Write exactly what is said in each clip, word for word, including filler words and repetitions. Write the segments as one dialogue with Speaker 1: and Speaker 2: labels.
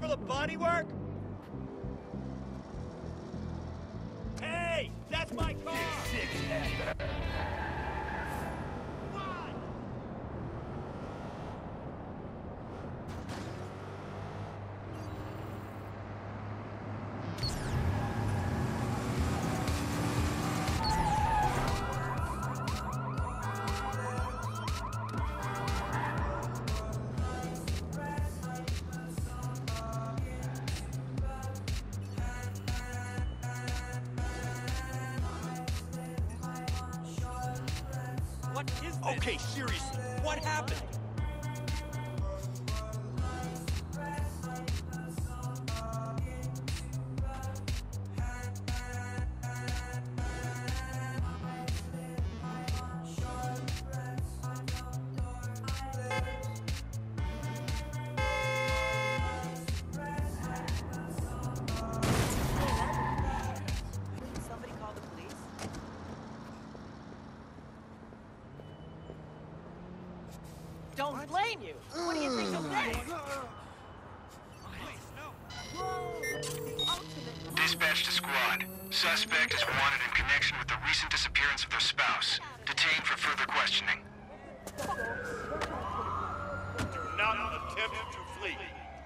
Speaker 1: for the bodywork? Hey, that's my car! Six, six, What is this? Okay, seriously, what happened?
Speaker 2: Don't blame you. What do you think of this?
Speaker 3: Dispatch to squad. Suspect is wanted in connection with the recent disappearance of their spouse. Detained for further questioning.
Speaker 1: Do not attempt to flee.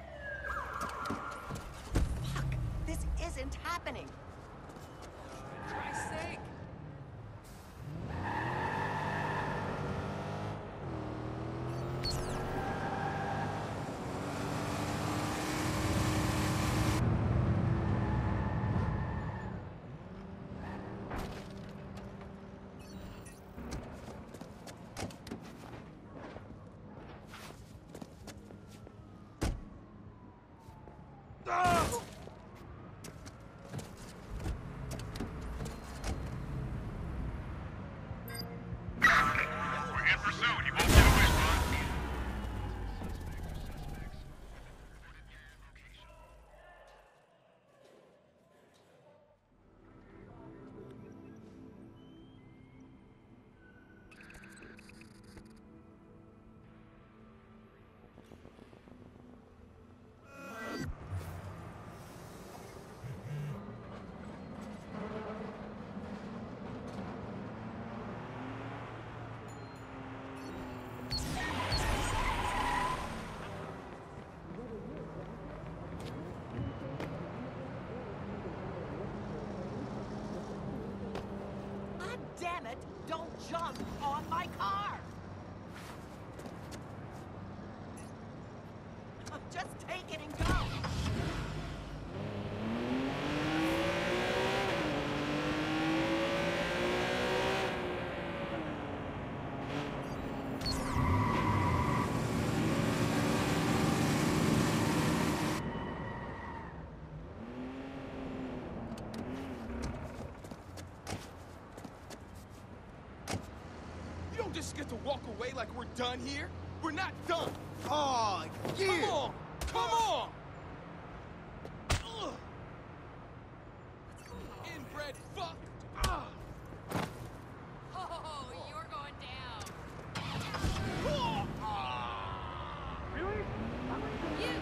Speaker 2: Fuck! This isn't happening. For Christ's sake. Damn it! Don't jump on my car! Just take it and go!
Speaker 4: Just get to walk away like we're done here? We're not done!
Speaker 1: Oh, yeah!
Speaker 4: Come on! Come on! Ugh. Inbred fuck! Ugh.
Speaker 5: Oh, you're going down.
Speaker 4: Oh.
Speaker 5: Really? You!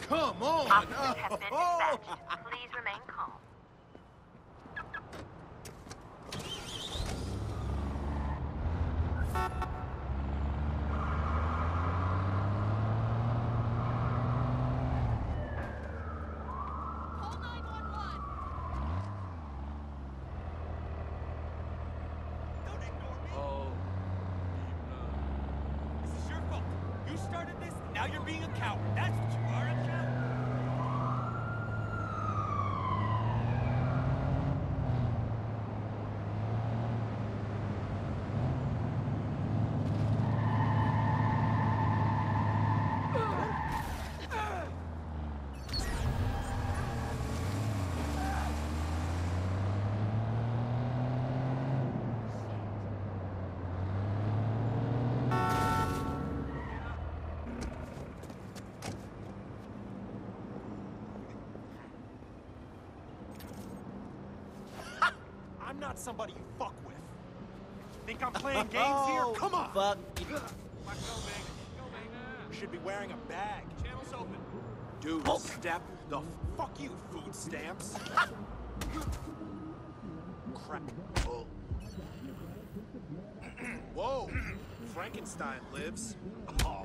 Speaker 4: come on!
Speaker 6: Officers have been
Speaker 4: Oh.
Speaker 6: dispatched. Please remain calm.
Speaker 5: Call nine one one.
Speaker 1: Don't ignore me.
Speaker 4: Oh.
Speaker 1: This is your fault. You started this, now you're being a coward. That's what you are, a coward. I'm not somebody you fuck with. Think I'm playing games here? Come on!
Speaker 7: Fuck.
Speaker 1: You should be wearing a bag. Channel's open. Dude,
Speaker 7: Hulk.
Speaker 1: step the f- fuck you, food stamps. Crap. Oh. Whoa! Frankenstein lives. Oh.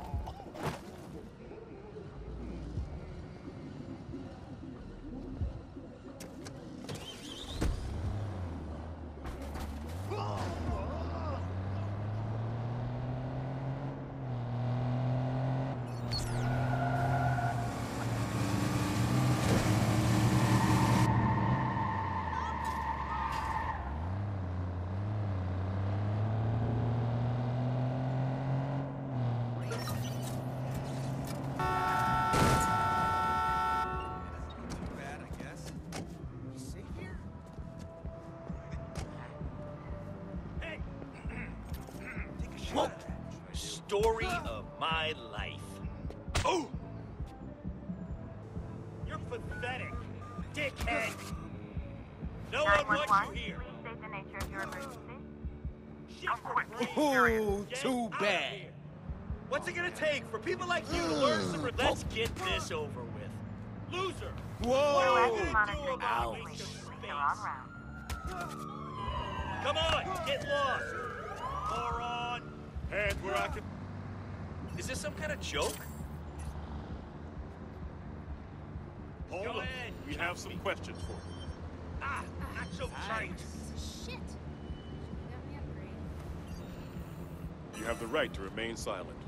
Speaker 7: Whoa. Story of my life.
Speaker 1: Oh! You're pathetic, dickhead. No one wants you here.
Speaker 6: Please state the nature of your emergency.
Speaker 1: Shit for brain
Speaker 7: Ooh,
Speaker 1: areas. Get
Speaker 7: too
Speaker 1: out of
Speaker 7: bad.
Speaker 1: here.
Speaker 7: What's it gonna take for people like you to learn some... re- Let's get this over with.
Speaker 1: Loser.
Speaker 7: Whoa!
Speaker 6: Proactive monitoring
Speaker 7: Ouch.
Speaker 6: complete. Police are on route.
Speaker 7: Come on, get lost. Moron.
Speaker 1: Head where I can.
Speaker 7: Is this some kind of joke?
Speaker 1: Hold
Speaker 7: Go
Speaker 1: on.
Speaker 7: ahead.
Speaker 1: We have some questions for you.
Speaker 7: Ah, not so tight.
Speaker 5: Shit. Got me upgrade.
Speaker 8: You have the right to remain silent.